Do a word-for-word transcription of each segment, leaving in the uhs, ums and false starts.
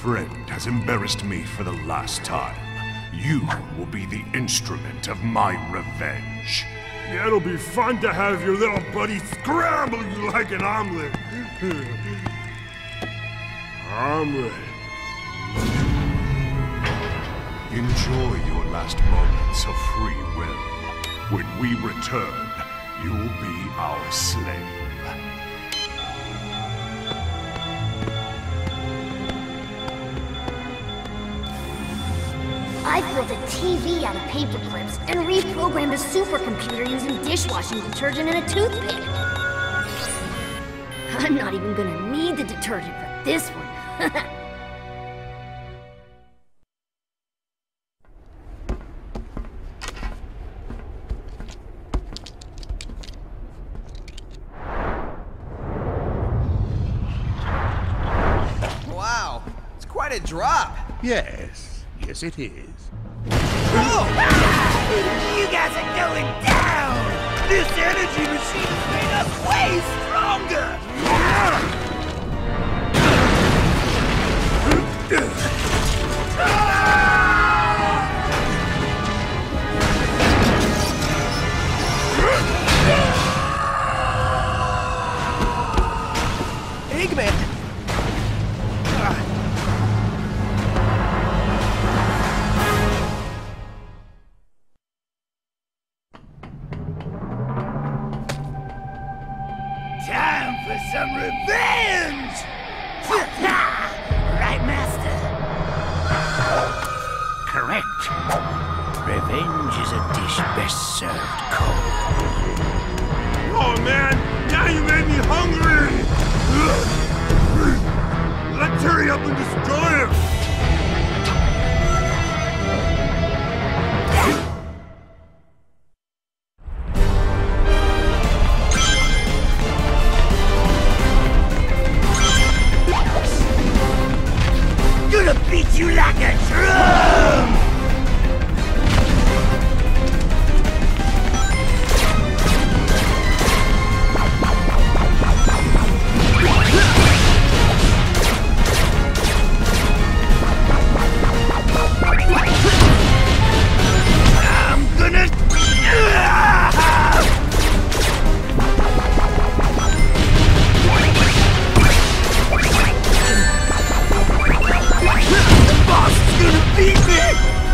friend has embarrassed me for the last time. You will be the instrument of my revenge. Yeah, it'll be fun to have your little buddy scramble you like an omelet. Omelet. Enjoy your last moments of free will. When we return, you'll be our slave. I built a T V out of paper clips and reprogrammed a supercomputer using dishwashing detergent and a toothpick. I'm not even gonna need the detergent for this one. Wow, it's quite a drop. Yes, yes it is. Oh! You guys are going down! This energy machine has made us way stronger! Eggman! Time for some revenge! Right, Master? Correct. Revenge is a dish best served cold. Oh man, now you made me hungry! Let's hurry up and destroy him! Gonna beat you like a drum! I'm gonna... The boss is gonna beat me!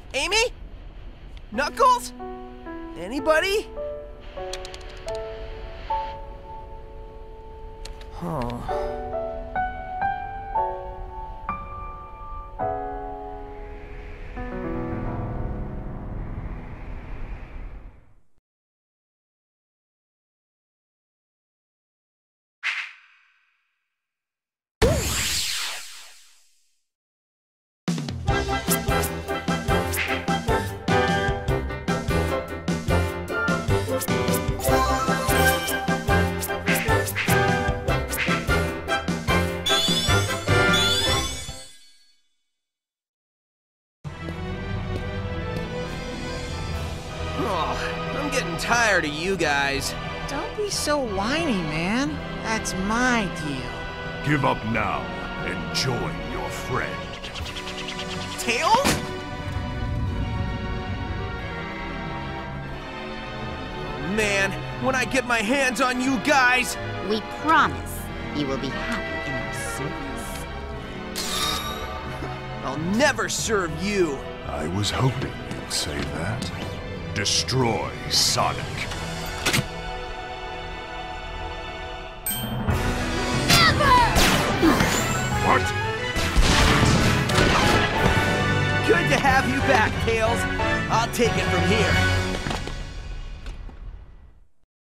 Amy? Knuckles? Anybody? Huh. Oh, I'm getting tired of you guys. Don't be so whiny, man. That's my deal. Give up now and join your friend. Tails? Man, when I get my hands on you guys... We promise you will be happy in our service. I'll never serve you. I was hoping you'd say that. Destroy Sonic. What? Good to have you back, Tails. I'll take it from here.